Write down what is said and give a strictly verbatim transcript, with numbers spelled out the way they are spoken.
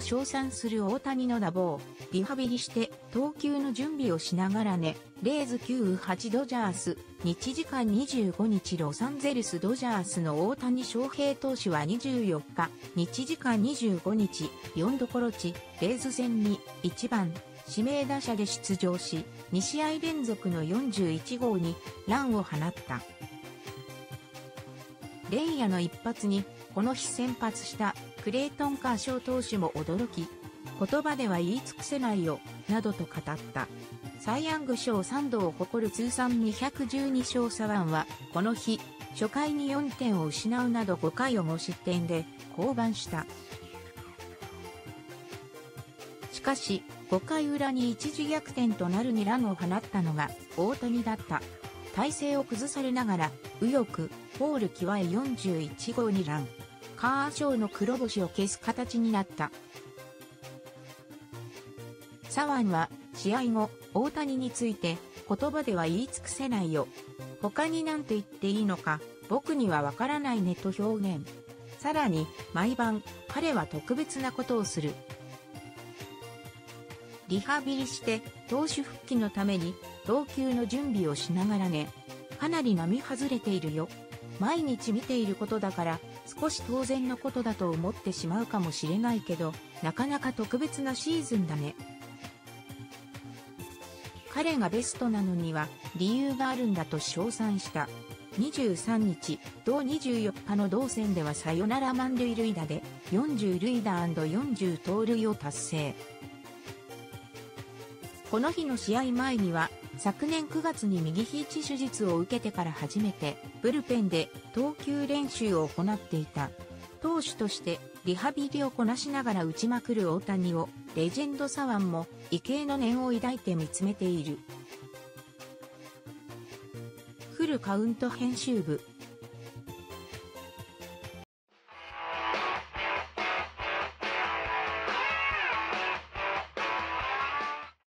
称賛する大谷の打棒、リハビリして投球の準備をしながらね、レイズきゅうはちドジャース、日時間にじゅうごにちロサンゼルスドジャースの大谷翔平投手はにじゅうよっか、日時間にじゅうごにち、よんどころ地、レイズ戦にいちばん、指名打者で出場し、にしあい連続のよんじゅういちごうにランを放った。連夜の一発に、この日先発したクレイトン・カーショー投手も驚き、言葉では言い尽くせないよ、などと語った。サイ・ヤング賞さんどを誇る通算にひゃくじゅうにしょう左腕は、この日、初回によんてんを失うなどごかいを無失点で降板した。しかし、ごかい裏に一時逆転となるにランを放ったのが大谷だった。体勢を崩されながら、右翼、ポール際へよんじゅういちごうにラン。カーショーの黒星を消す形になった。左腕は試合後、大谷について言葉では言い尽くせないよ。他に何て言っていいのか、僕にはわからないねと表現。さらに、毎晩、彼は特別なことをする。リハビリして投手復帰のために投球の準備をしながらね。かなり並外れているよ。毎日見ていることだから少し当然のことだと思ってしまうかもしれないけど、なかなか特別なシーズンだね。彼がベストなのには理由があるんだと称賛した。にじゅうさんにち、同にじゅうよっかの同戦ではサヨナラ満塁塁打でよんじゅうるいだ&よんじゅうとうるいを達成。この日の試合前には昨年くがつに右肘手術を受けてから初めてブルペンで投球練習を行っていた。投手としてリハビリをこなしながら打ちまくる大谷をレジェンド左腕も畏敬の念を抱いて見つめている。フルカウント編集部。